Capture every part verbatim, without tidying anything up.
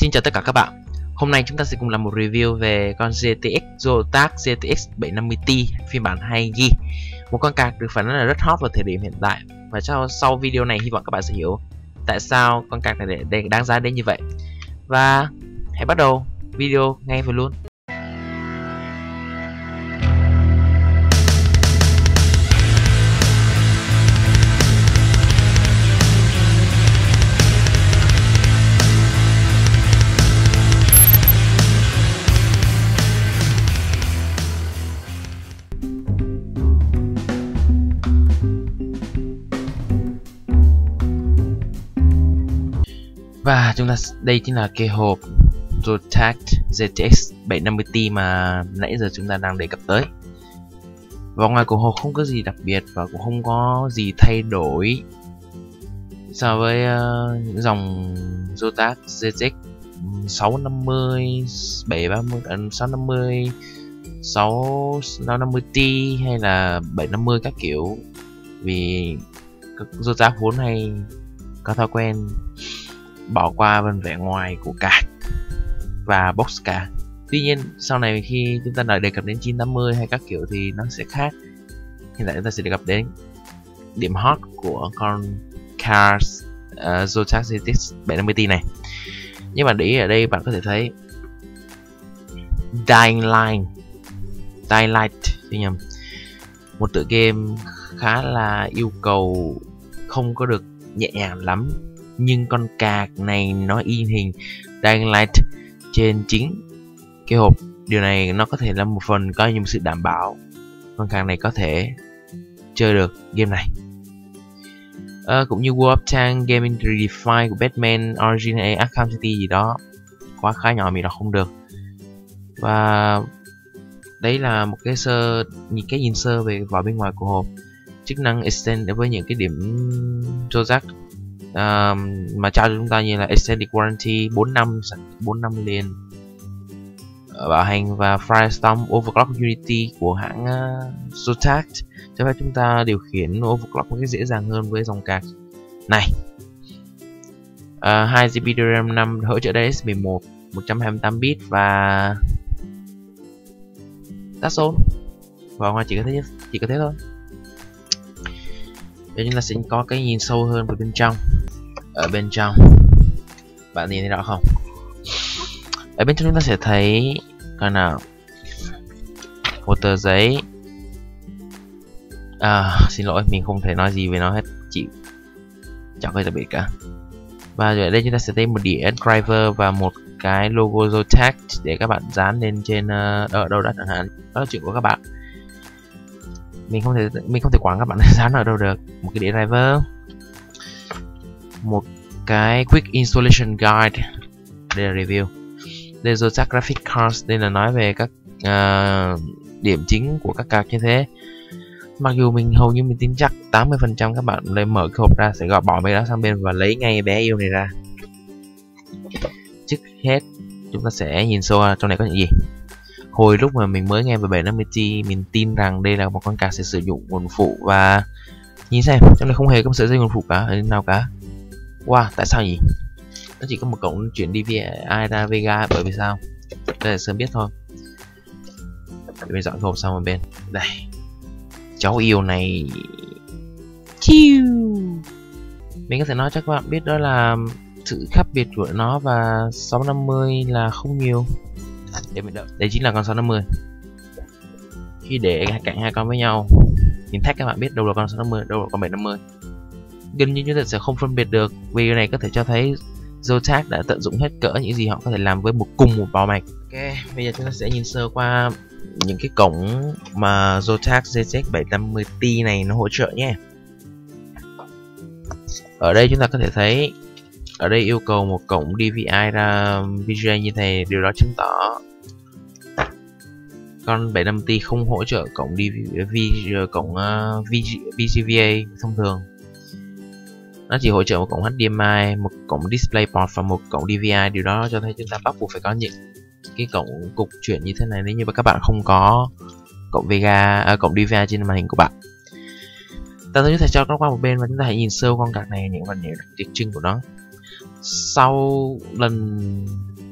Xin chào tất cả các bạn. Hôm nay chúng ta sẽ cùng làm một review về con giê tê ích Zotac giê tê ích bảy năm mươi Ti phiên bản hai gi ga bai. Một con card được phản ứng là rất hot vào thời điểm hiện tại. Và sau, sau video này hy vọng các bạn sẽ hiểu tại sao con card này để, đáng giá đến như vậy. Và hãy bắt đầu video ngay vừa luôn. Và chúng ta đây chính là cái hộp Zotac giê tê ích bảy năm mươi Ti mà nãy giờ chúng ta đang đề cập tới. Và ngoài của hộp không có gì đặc biệt và cũng không có gì thay đổi so với uh, những dòng Zotac giê tê ích sáu năm mươi, bảy ba mươi, sáu năm mươi, sáu năm mươi Ti hay là bảy năm mươi các kiểu. Vì các Zotac vốn hay có thói quen bỏ qua phần vẻ ngoài của card và box card. Tuy nhiên sau này khi chúng ta đã đề cập đến chín tám mươi hay các kiểu thì nó sẽ khác. Hiện tại chúng ta sẽ đề cập đến điểm hot của con card uh, Zotac giê tê ích bảy năm mươi Ti này. Nhưng mà để ý ở đây bạn có thể thấy Dying Light Dying Light chứ nhầm, một tựa game khá là yêu cầu không có được nhẹ nhàng lắm, nhưng con card này nó in hình Dying Light trên chính cái hộp. Điều này nó có thể là một phần coi như một sự đảm bảo con card này có thể chơi được game này. À, cũng như World of Tanks, Gaming Redefined của Batman Origin hay Arkham City gì đó, quá khá nhỏ mình đọc không được. Và đấy là một cái sơ những cái nhìn sơ về vỏ bên ngoài của hộp. Chức năng extend với những cái điểm Zotac Uh, mà trao cho chúng ta như là Extended Warranty bốn năm bốn năm liền uh, bảo hành và Firestorm Overclock Unity của hãng uh, Zotac cho phép chúng ta điều khiển overclock một cách dễ dàng hơn với dòng card này. uh, hai gi bi RAM năm hỗ trợ đê ét mười một, một trăm hai mươi tám bit và touch tone. Và ngoài chỉ có thế chỉ có thế thôi. Để chúng ta sẽ có cái nhìn sâu hơn vào bên trong. Ở bên trong bạn nhìn thấy rõ không? Ở bên trong chúng ta sẽ thấy coi nào, một tờ giấy. À, xin lỗi, mình không thể nói gì về nó hết, chịu, chẳng có gì đặc biệt cả. Và ở đây chúng ta sẽ thấy một đĩa driver và một cái logo Zotac để các bạn dán lên trên uh, ở đâu đó chẳng hạn. Đó là chuyện của các bạn. Mình không thể mình không thể quản các bạn dán ở đâu được. Một cái đĩa driver, một cái quick installation guide, đây là review. Đây là Zotac graphic cards, đây là nói về các uh, điểm chính của các card như thế. Mặc dù mình hầu như mình tin chắc tám mươi phần trăm các bạn lấy mở cái hộp ra sẽ gọi bỏ mấy đó sang bên và lấy ngay bé yêu này ra. Trước hết chúng ta sẽ nhìn sâu trong này có những gì. Hồi lúc mà mình mới nghe về bảy năm mươi Ti, mình tin rằng đây là một con card sẽ sử dụng nguồn phụ, và nhìn xem trong này không hề có một sợi dây nguồn phụ cả ở nào cả. Wow, tại sao nhỉ? Nó chỉ có một cổng chuyển đê vê i ra Vega, bởi vì sao? Đây là sớm biết thôi. Để mình dọn hộp sang một bên. Đây, cháu yêu này chiu. Mình có thể nói cho các bạn biết đó là sự khác biệt của nó và sáu năm mươi là không nhiều. Để mình đợi. Đây chính là con sáu năm mươi. Khi để cạnh hai con với nhau, nhìn thách các bạn biết đâu là con sáu năm mươi, đâu là con bảy năm mươi. Gần như chúng ta sẽ không phân biệt được. Video này có thể cho thấy Zotac đã tận dụng hết cỡ những gì họ có thể làm với một cùng một bảo mạch. Ok, bây giờ chúng ta sẽ nhìn sơ qua những cái cổng mà Zotac giê tê ích bảy năm mươi Ti này nó hỗ trợ nhé. Ở đây chúng ta có thể thấy ở đây yêu cầu một cổng đê vê i ra vê giê a như thế, điều đó chứng tỏ con bảy năm mươi Ti không hỗ trợ cổng đê vê, cổng uh, vê giê vê a thông thường. Nó chỉ hỗ trợ một cổng hát đê em i, một cổng DisplayPort và một cổng đê vê i. Điều đó cho thấy chúng ta bắt buộc phải có những cái cổng cục chuyển như thế này nếu như mà các bạn không có cổng Vega, à, cổng đê vê i trên màn hình của bạn. Ta sẽ thể cho nó qua một bên và chúng ta hãy nhìn sâu con card này, những phần điểm đặc trưng của nó. Sau lần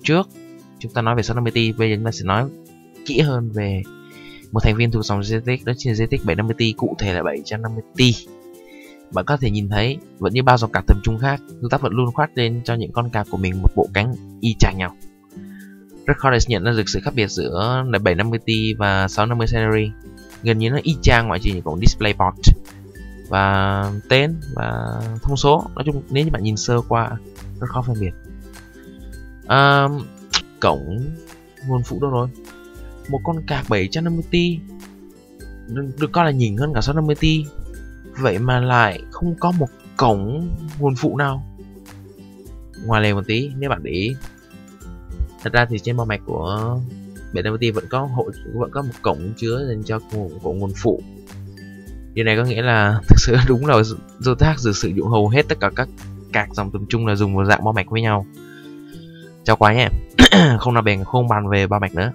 trước chúng ta nói về sáu năm mươi Ti, bây giờ chúng ta sẽ nói kỹ hơn về một thành viên thuộc dòng giê tê ích, đó chính là giê tê ích bảy năm mươi Ti, cụ thể là bảy trăm năm mươi Ti. Bạn có thể nhìn thấy vẫn như bao dòng card tầm trung khác, chúng ta vẫn luôn khoác lên cho những con card của mình một bộ cánh y chang nhau. Rất khó để nhận ra được sự khác biệt giữa bảy năm mươi Ti và sáu năm mươi Celery, gần như nó y chang ngoại trừ những cổng DisplayPort và tên và thông số. Nói chung nếu như bạn nhìn sơ qua rất khó phân biệt. À, cổng nguồn phụ đâu rồi? Một con card bảy trăm năm mươi Ti được coi là nhỉnh hơn cả sáu năm mươi Ti, vậy mà lại không có một cổng nguồn phụ nào. Ngoài lề một tí, nếu bạn để ý, thật ra thì trên bao mạch của bảy trăm năm mươi Ti vẫn có hội vẫn có một cổng chứa dành cho nguồn, của nguồn phụ. Điều này có nghĩa là thực sự đúng là Zotac sử dụng hầu hết tất cả các card dòng tầm trung là dùng một dạng bao mạch với nhau. Chào quá nhé. Không nào bèn không bàn về bao mạch nữa.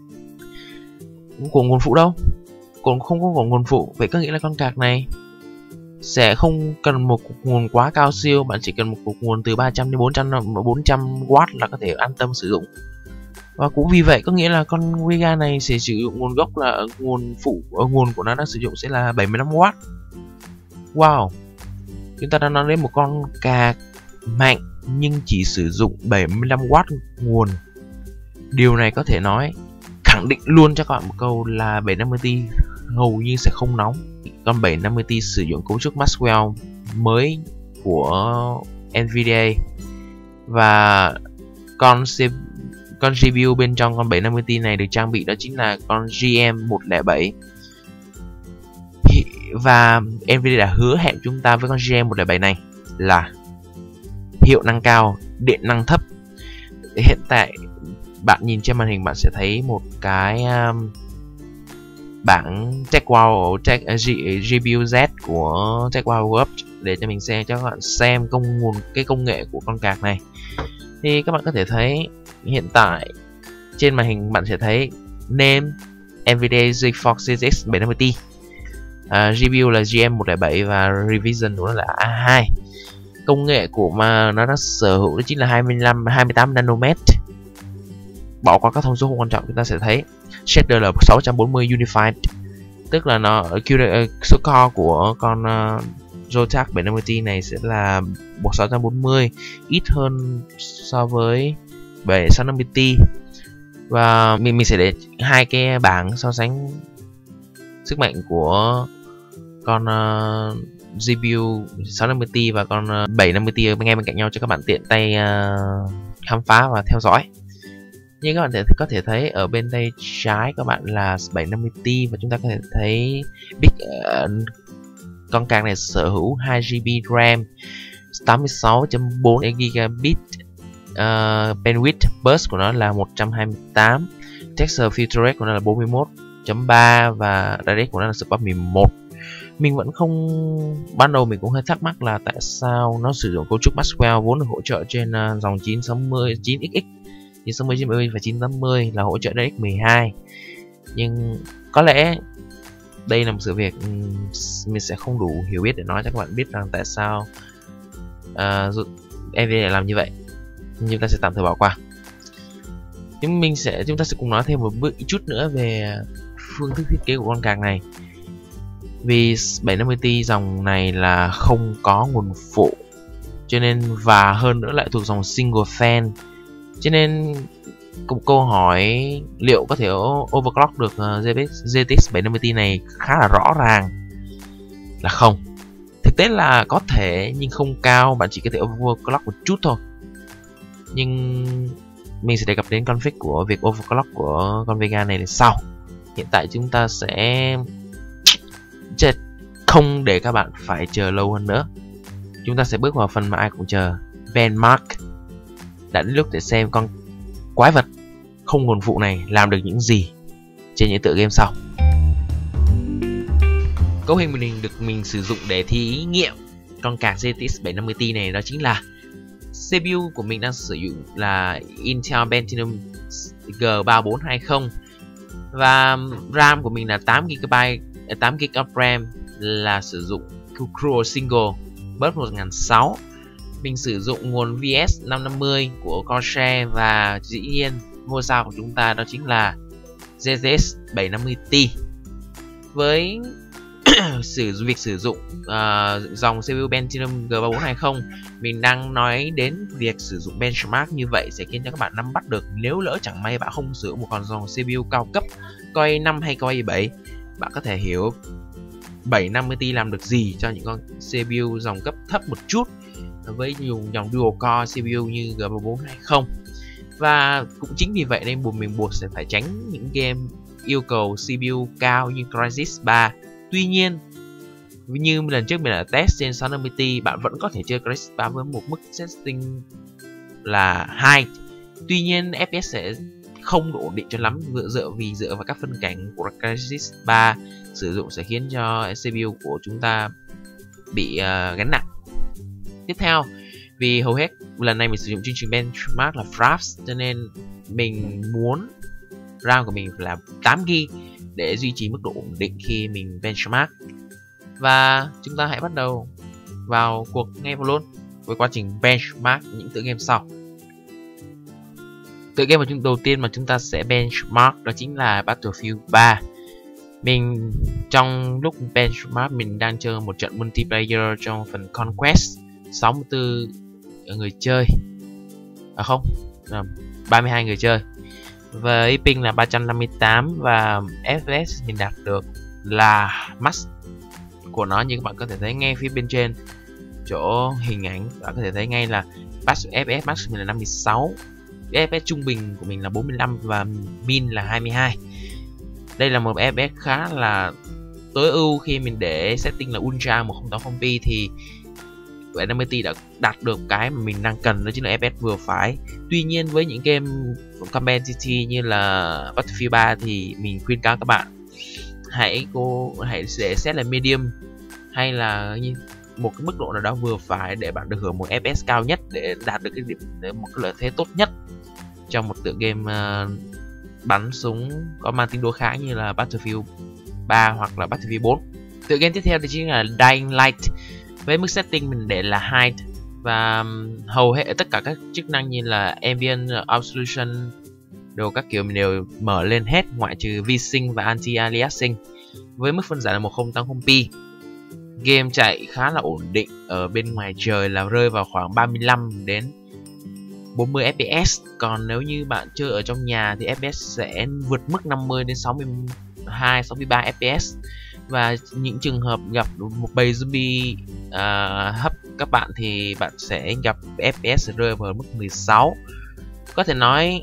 Của nguồn phụ đâu? Còn không có của nguồn phụ, vậy có nghĩa là con card này sẽ không cần một cục nguồn quá cao siêu, bạn chỉ cần một cục nguồn từ ba trăm đến bốn trăm bốn trăm W là có thể an tâm sử dụng. Và cũng vì vậy có nghĩa là con Vega này sẽ sử dụng nguồn gốc là nguồn phụ, ở nguồn của nó đang sử dụng sẽ là bảy mươi lăm W. Wow, chúng ta đang nói đến một con card mạnh nhưng chỉ sử dụng bảy mươi lăm W nguồn. Điều này có thể nói khẳng định luôn cho các bạn một câu là bảy trăm năm mươi Ti hầu như sẽ không nóng. Con bảy trăm năm mươi Ti sử dụng cấu trúc Maxwell mới của Nvidia và con con giê pê u bên trong con bảy trăm năm mươi Ti này được trang bị đó chính là con G M một không bảy, và Nvidia đã hứa hẹn chúng ta với con G M một không bảy này là hiệu năng cao, điện năng thấp. Hiện tại bạn nhìn trên màn hình bạn sẽ thấy một cái um, bảng TechWow Tech, uh, giê pê u Z của TechWow World để cho mình xem cho các bạn xem công nguồn cái công nghệ của con card này. Thì các bạn có thể thấy hiện tại trên màn hình bạn sẽ thấy name Nvidia GeForce giê tê ích bảy trăm năm mươi Ti, uh, giê pê u là G M một không bảy và revision của nó là A hai. Công nghệ của mà nó đã sở hữu đó chính là hai mươi lăm hai mươi tám nanomet. Bỏ qua các thông số không quan trọng, chúng ta sẽ thấy shader là sáu trăm bốn mươi unified, tức là nó số core của con uh, Zotac bảy trăm năm mươi Ti này sẽ là một sáu trăm bốn mươi, ít hơn so với bảy sáu trăm năm mươi Ti. Và mình mình sẽ để hai cái bảng so sánh sức mạnh của con uh, giê pê u sáu trăm năm mươi Ti và con uh, bảy trăm năm mươi Ti ngay bên cạnh nhau cho các bạn tiện tay uh, khám phá và theo dõi. Như các bạn thể, có thể thấy ở bên tay trái các bạn là bảy trăm năm mươi Ti và chúng ta có thể thấy big uh, con card này sở hữu hai gi bi RAM, tám mươi sáu chấm bốn gigabit uh, bandwidth, burst của nó là một trăm hai mươi tám, texture filter rate của nó là bốn mươi mốt chấm ba và direct của nó là support mười một. Mình vẫn không, ban đầu mình cũng hơi thắc mắc là tại sao nó sử dụng cấu trúc Maxwell vốn được hỗ trợ trên uh, dòng chín sáu mươi, chín x x, chín sáu mươi, chín bảy mươi và chín tám mươi là hỗ trợ DirectX mười hai. Nhưng có lẽ đây là một sự việc mình sẽ không đủ hiểu biết để nói cho các bạn biết rằng tại sao uh, Nvidia làm như vậy. Nhưng chúng ta sẽ tạm thời bỏ qua. Nhưng mình sẽ chúng ta sẽ cùng nói thêm một bước chút nữa về phương thức thiết kế của con card này. Vì bảy trăm năm mươi Ti dòng này là không có nguồn phụ, cho nên và hơn nữa lại thuộc dòng single fan, cho nên một câu hỏi liệu có thể overclock được giê tê ích bảy trăm năm mươi Ti này khá là rõ ràng là không. Thực tế là có thể nhưng không cao, bạn chỉ có thể overclock một chút thôi. Nhưng mình sẽ đề cập đến config của việc overclock của con Vega này sau. Hiện tại chúng ta sẽ không để các bạn phải chờ lâu hơn nữa. Chúng ta sẽ bước vào phần mà ai cũng chờ, benchmark. Đã đến lúc để xem con quái vật không nguồn phụ này làm được những gì trên những tựa game sau. Cấu hình mình được mình sử dụng để thí nghiệm con card giê tê ích bảy trăm năm mươi Ti này đó chính là xê pê u của mình đang sử dụng là Intel Pentium G ba bốn hai không và RAM của mình là tám gi ga bai, tám gi ga bai of RAM là sử dụng Cruel Single, burst một nghìn sáu trăm. Mình sử dụng nguồn vê ét năm năm mươi của Corsair và dĩ nhiên ngôi sao của chúng ta đó chính là giê tê ích bảy năm mươi Ti. Với sử việc sử dụng uh, dòng xê pê u Pentium G ba bốn hai không, mình đang nói đến việc sử dụng benchmark như vậy sẽ khiến cho các bạn nắm bắt được nếu lỡ chẳng may bạn không sử dụng một con dòng xê pê u cao cấp Core i năm hay Core i bảy, bạn có thể hiểu bảy năm mươi Ti làm được gì cho những con xê pê u dòng cấp thấp một chút với dùng dòng dual core xê pê u như G ba bốn hai không. Và cũng chính vì vậy nên buộc mình buộc sẽ phải tránh những game yêu cầu xê pê u cao như Crysis ba. Tuy nhiên, như lần trước mình đã test trên sáu năm mươi Ti, bạn vẫn có thể chơi Crysis ba với một mức setting là hai. Tuy nhiên, ép pê ét sẽ không ổn định cho lắm dựa dựa vì dựa vào các phân cảnh của Crysis ba sử dụng sẽ khiến cho xê pê u của chúng ta bị uh, gánh nặng. Tiếp theo, vì hầu hết lần này mình sử dụng chương trình benchmark là Fraps, cho nên mình muốn RAM của mình là tám gi ga bai để duy trì mức độ ổn định khi mình benchmark. Và chúng ta hãy bắt đầu vào cuộc ngay vào luôn với quá trình benchmark những tựa game sau. Tựa game đầu tiên mà chúng ta sẽ benchmark đó chính là Battlefield ba. Mình trong lúc benchmark mình đang chơi một trận multiplayer trong phần Conquest, sáu mươi tư người chơi. À không, ba mươi hai người chơi. Với ping là ba trăm năm mươi tám và ép pê ét mình đạt được là max của nó, như các bạn có thể thấy ngay phía bên trên chỗ hình ảnh, bạn có thể thấy ngay là ép pê ét max mình là năm mươi sáu, ép pê ét trung bình của mình là bốn mươi lăm và min là hai mươi hai. Đây là một ép pê ét khá là tối ưu. Khi mình để setting là Ultra một không tám không P thì bảy năm mươi Ti đã đạt được cái mà mình đang cần, đó chính là ép pê ét vừa phải. Tuy nhiên với những game competitive như là Battlefield ba thì mình khuyên cáo các bạn hãy cố hãy để set là medium hay là một cái mức độ nào đó vừa phải để bạn được hưởng một ép pê ét cao nhất để đạt được cái điểm một cái lợi thế tốt nhất trong một tựa game uh, bắn súng có mang tính đối kháng như là Battlefield ba hoặc là Battlefield bốn. Tựa game tiếp theo thì chính là Dying Light. Với mức setting mình để là hai và hầu hết tất cả các chức năng như là ambient, absolution đồ các kiểu mình đều mở lên hết ngoại trừ v-sync và anti-aliasing. Với mức phân giải là một không tám không P, game chạy khá là ổn định, ở bên ngoài trời là rơi vào khoảng ba mươi lăm đến bốn mươi ép pê ét. Còn nếu như bạn chơi ở trong nhà thì ép pê ét sẽ vượt mức năm mươi đến sáu mươi hai sáu mươi ba ép pê ét. Và những trường hợp gặp một bầy zombie uh, hấp các bạn thì bạn sẽ gặp ép pê ét rơi vào mức mười sáu. Có thể nói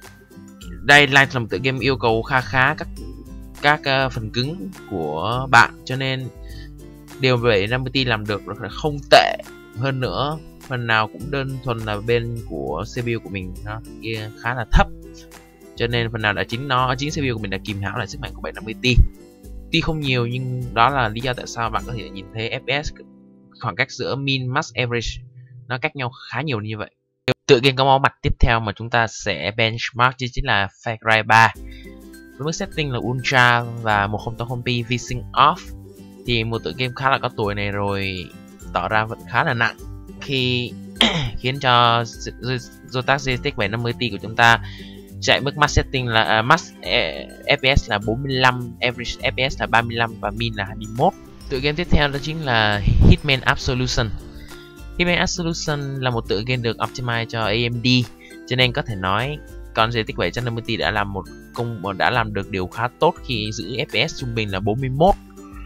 đây là một tựa game yêu cầu khá khá các các uh, phần cứng của bạn, cho nên điều bảy năm mươi Ti làm được là không tệ. Hơn nữa phần nào cũng đơn thuần là bên của xê pê u của mình nó kia khá là thấp, cho nên phần nào đã chính nó chính xê pê u của mình đã kìm hãm lại sức mạnh của bảy năm mươi Ti. Tuy không nhiều nhưng đó là lý do tại sao bạn có thể nhìn thấy ép pê ét khoảng cách giữa min max average nó cách nhau khá nhiều như vậy. Tựa game có máu mặt tiếp theo mà chúng ta sẽ benchmark chính là Far Cry ba. Với mức setting là Ultra và một không tám không P v-sync off thì một tựa game khá là có tuổi này rồi tỏ ra vẫn khá là nặng khi khiến cho Zotac giê tê ích bảy năm mươi Ti của chúng ta chạy mức max setting là uh, max ép pê ét là bốn mươi lăm, average ép pê ét là ba mươi lăm và min là hai mươi mốt. Tựa game tiếp theo đó chính là Hitman Absolution. Hitman Absolution là một tựa game được optimize cho a em đê, cho nên có thể nói con giê tê ích bảy năm mươi Ti đã làm một công đã làm được điều khá tốt khi giữ ép pê ét trung bình là bốn mươi mốt.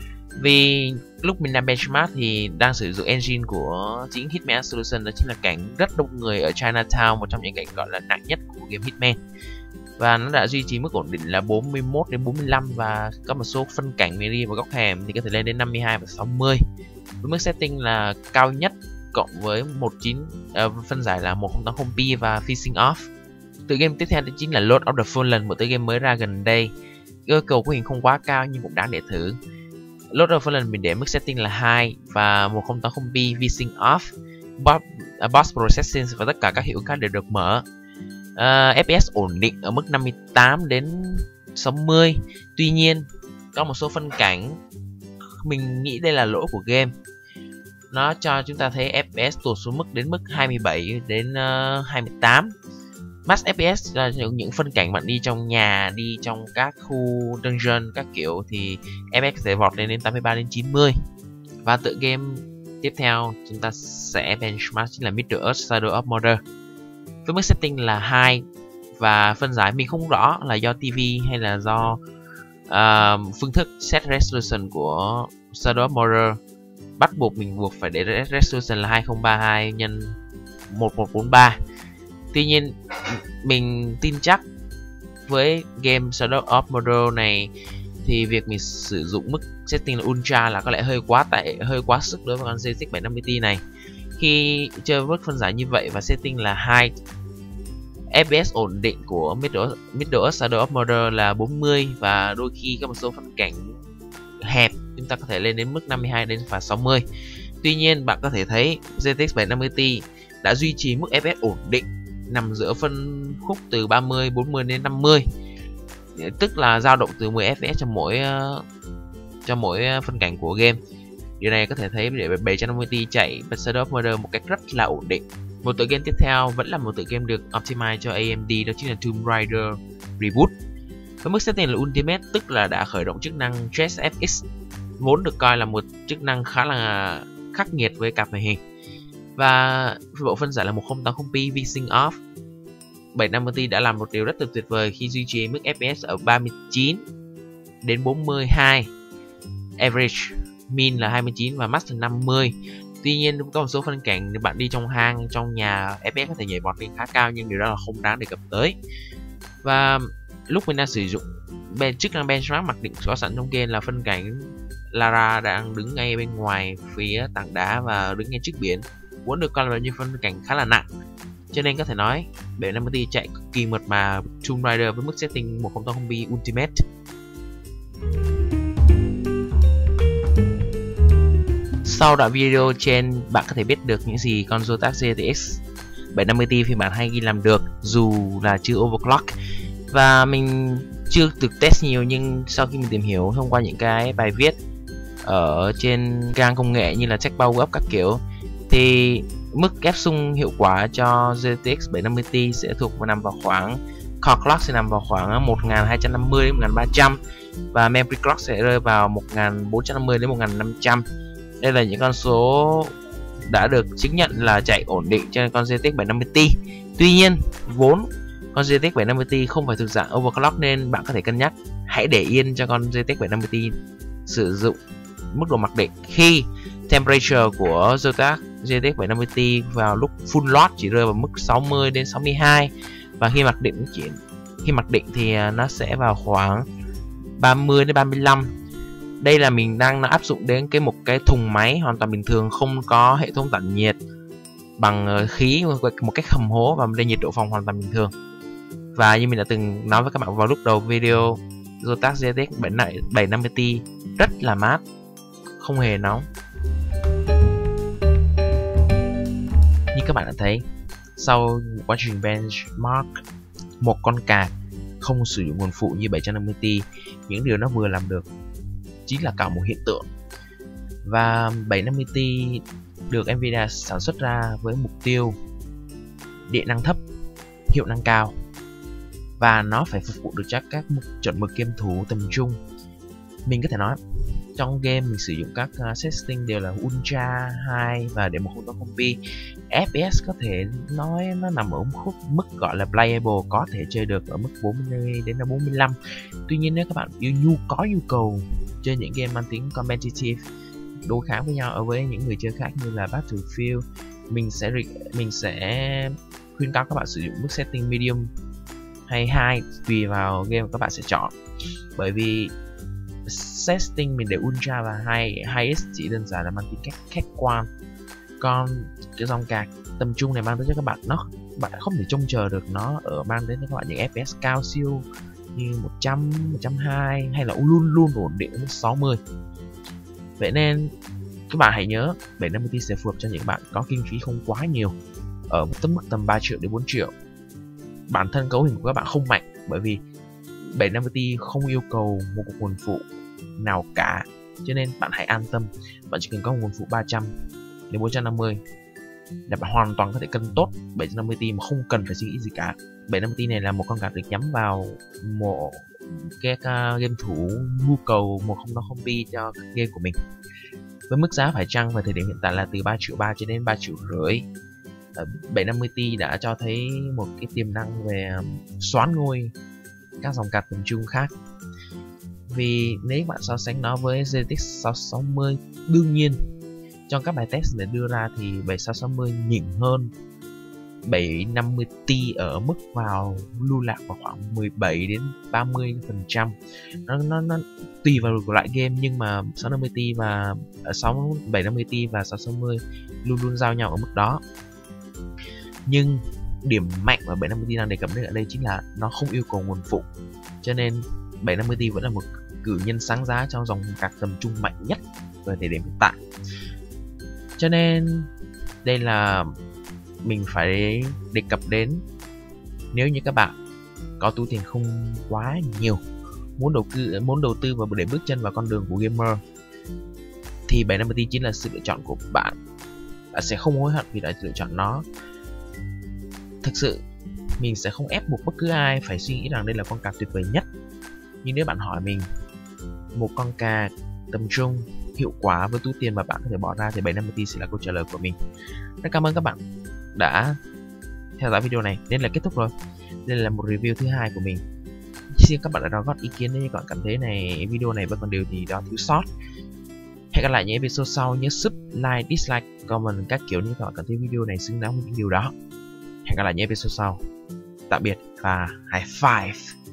Vì lúc mình làm benchmark thì đang sử dụng engine của chính Hitman Absolution, đó chính là cảnh rất đông người ở Chinatown, một trong những cảnh gọi là nặng nhất của game Hitman. Và nó đã duy trì mức ổn định là bốn mươi mốt đến bốn mươi lăm và có một số phân cảnh melee và góc hẻm thì có thể lên đến năm mươi hai và sáu mươi. Với mức setting là cao nhất cộng với một chín uh, phân giải là một không tám không P và phishing off. Tựa game tiếp theo đó chính là Lord of the Fallen, một tựa game mới ra gần đây. Yêu cầu của hình không quá cao nhưng cũng đáng để thử. Lord of the Fallen mình để mức setting là hai và một không tám không P v-sync off, boss, uh, boss processing và tất cả các hiệu khác đều được mở. Uh, ép pê ét ổn định ở mức năm mươi tám đến sáu mươi. Tuy nhiên có một số phân cảnh mình nghĩ đây là lỗi của game. nó cho chúng ta thấy ép pê ét tụt xuống mức đến mức hai mươi bảy đến uh, hai mươi tám. Max ép pê ét là những, những phân cảnh bạn đi trong nhà, đi trong các khu dungeon các kiểu thì ép pê ét có thể vọt lên đến tám mươi ba đến chín mươi. Và tựa game tiếp theo chúng ta sẽ benchmark chính là Middle-earth Shadow of Mordor với mức setting là hai, và phân giải mình không rõ là do ti vi hay là do uh, phương thức set resolution của Shadow of Mordor. Bắt buộc mình buộc phải để resolution là hai không ba hai nhân một một bốn ba. Tuy nhiên mình tin chắc với game Shadow of Mordor này thì việc mình sử dụng mức setting là Ultra là có lẽ hơi quá tệ, hơi quá sức đối với con giê tê ích bảy năm mươi Ti này. Khi chơi với mức phân giải như vậy và setting là hai, ép pê ét ổn định của Middle-earth Shadow of Mordor là bốn mươi, và đôi khi có một số phân cảnh hẹp chúng ta có thể lên đến mức năm mươi hai đến và sáu mươi. Tuy nhiên bạn có thể thấy giê tê ích bảy năm mươi Ti đã duy trì mức ép pê ét ổn định nằm giữa phân khúc từ ba mươi, bốn mươi đến năm mươi, tức là dao động từ mười ép pê ét cho mỗi uh, cho mỗi phân cảnh của game. Điều này có thể thấy để bảy trăm năm mươi Ti chạy Shadow of Mordor một cách rất là ổn định. Một tựa game tiếp theo vẫn là một tựa game được optimize cho a em đê, đó chính là Tomb Raider Reboot. Với mức setting là Ultimate, tức là đã khởi động chức năng Trace ép ích, vốn được coi là một chức năng khá là khắc nghiệt với cặp màn hình. Và bộ phân giải là một không tám không pi VSync off. bảy năm mươi Ti đã làm một điều rất tuyệt vời khi duy trì mức ép pê ét ở ba mươi chín đến bốn mươi hai, average, min là hai mươi chín và max là năm mươi. Tuy nhiên có một số phân cảnh bạn đi trong hang, trong nhà, ép pê ét có thể nhảy vọt lên khá cao, nhưng điều đó là không đáng đề cập tới. Và lúc mình đang sử dụng bên chức năng benchmark mặc định có sẵn trong game là phân cảnh Lara đang đứng ngay bên ngoài phía tảng đá và đứng ngay trước biển, vốn được coi là như phân cảnh khá là nặng, cho nên có thể nói bảy năm mươi Ti chạy cực kỳ mượt mà Tomb Raider với mức setting một không tám không pi Ultimate. Sau đoạn video trên, bạn có thể biết được những gì con Zotac giê tê ích bảy năm mươi Ti phiên bản hai gi làm được dù là chưa overclock. Và mình chưa được test nhiều, nhưng sau khi mình tìm hiểu thông qua những cái bài viết ở trên trang công nghệ như là Tech Power Up các kiểu, thì mức ép xung hiệu quả cho giê tê ích bảy năm mươi Ti sẽ thuộc vào nằm vào khoảng core clock sẽ nằm vào khoảng một nghìn hai trăm năm mươi đến một nghìn ba trăm, và memory clock sẽ rơi vào một nghìn bốn trăm năm mươi đến một nghìn năm trăm. Đây là những con số đã được chứng nhận là chạy ổn định trên con giê tê ích bảy năm mươi Ti. Tuy nhiên, vốn con giê tê ích bảy năm mươi Ti không phải thuộc dạng overclock, nên bạn có thể cân nhắc hãy để yên cho con giê tê ích bảy năm mươi Ti sử dụng mức độ mặc định khi temperature của Zotac giê tê ích bảy năm mươi Ti vào lúc full load chỉ rơi vào mức sáu mươi đến sáu mươi hai, và khi mặc định chỉ khi mặc định thì nó sẽ vào khoảng ba mươi đến ba mươi lăm. Đây là mình đang áp dụng đến cái một cái thùng máy hoàn toàn bình thường, không có hệ thống tản nhiệt bằng khí một cách hầm hố, và đây nhiệt độ phòng hoàn toàn bình thường. Và như mình đã từng nói với các bạn vào lúc đầu video, Zotac giê tê ích bảy năm mươi Ti rất là mát, không hề nóng. Như các bạn đã thấy, sau quá trình benchmark một con card không sử dụng nguồn phụ như bảy trăm năm mươi Ti, những điều nó vừa làm được chính là cả một hiện tượng. Và bảy năm mươi Ti được Nvidia sản xuất ra với mục tiêu điện năng thấp, hiệu năng cao, và nó phải phục vụ được cho các chuẩn mực game thủ tầm trung. Mình có thể nói trong game mình sử dụng các uh, setting đều là Ultra hai và để một không tám không pi. ép pê ét có thể nói nó nằm ở khúc mức gọi là playable, có thể chơi được ở mức bốn mươi đến bốn mươi lăm. Tuy nhiên nếu các bạn yêu nhu có nhu cầu chơi những game mang tính competitive, đối kháng với nhau ở với những người chơi khác như là Battlefield, mình sẽ mình sẽ khuyên cáo các bạn sử dụng mức setting medium hay high tùy vào game các bạn sẽ chọn. Bởi vì setting mình để Ultra và high highest chỉ đơn giản là mang tính cách khách quan, còn cái dòng card tầm trung này mang tới cho các bạn nó bạn không thể trông chờ được nó ở mang đến cho các bạn những ép pê ét cao siêu như một trăm, một trăm hai mươi hay là luôn luôn ổn định ở mức sáu mươi. Vậy nên các bạn hãy nhớ bảy năm mươi Ti sẽ phù hợp cho những bạn có kinh phí không quá nhiều, ở một tầm mức tầm ba triệu đến bốn triệu. Bản thân cấu hình của các bạn không mạnh, bởi vì bảy năm mươi Ti không yêu cầu một cục nguồn phụ nào cả, cho nên bạn hãy an tâm, bạn chỉ cần có một nguồn phụ ba trăm đến bốn trăm năm mươi là bạn hoàn toàn có thể cân tốt bảy trăm năm mươi ti mà không cần phải suy nghĩ gì cả. bảy trăm năm mươi ti này là một con card được nhắm vào một cái game thủ nhu cầu một không không pi cho game của mình. Với mức giá phải chăng vào thời điểm hiện tại là từ ba triệu ba cho đến ba triệu rưỡi, bảy trăm năm mươi ti đã cho thấy một cái tiềm năng về xoán ngôi các dòng card tầm trung khác. Vì nếu bạn so sánh nó với giê tê ích sáu sáu mươi, đương nhiên trong các bài test để đưa ra thì bảy sáu sáu mươi nhỉnh hơn bảy năm mươi ti ở mức vào lưu lạc vào khoảng mười bảy đến ba mươi phần trăm. Nó nó nó tùy vào loại game, nhưng mà sáu năm mươi ti và sáu bảy năm mươi ti và sáu sáu mươi luôn luôn giao nhau ở mức đó. Nhưng điểm mạnh mà bảy năm mươi ti đang đề cập đến ở đây chính là nó không yêu cầu nguồn phụ, cho nên bảy năm mươi ti vẫn là một cử nhân sáng giá trong dòng card tầm trung mạnh nhất về thời điểm hiện tại. Cho nên đây là mình phải đề cập đến, nếu như các bạn có túi tiền không quá nhiều, muốn đầu tư muốn đầu tư và để bước chân vào con đường của gamer, thì bảy năm mươi ti chính là sự lựa chọn của bạn. Bạn sẽ không hối hận vì đã lựa chọn nó. Thực sự mình sẽ không ép buộc bất cứ ai phải suy nghĩ rằng đây là con card tuyệt vời nhất, nhưng nếu bạn hỏi mình một con card tầm trung hiệu quả với túi tiền mà bạn có thể bỏ ra thì bảy năm mươi ti sẽ là câu trả lời của mình. Rất cảm ơn các bạn đã theo dõi video này. Đến là kết thúc rồi. Đây là một review thứ hai của mình. Xin các bạn đã đóng góp ý kiến nếu các bạn cảm thấy này video này vẫn còn điều gì đó thiếu sót. Hẹn gặp lại những episode sau. Nhớ sub, like, dislike, comment các kiểu nếu các bạn cảm thấy video này xứng đáng với những điều đó. Hẹn gặp lại những episode sau. Tạm biệt và high five.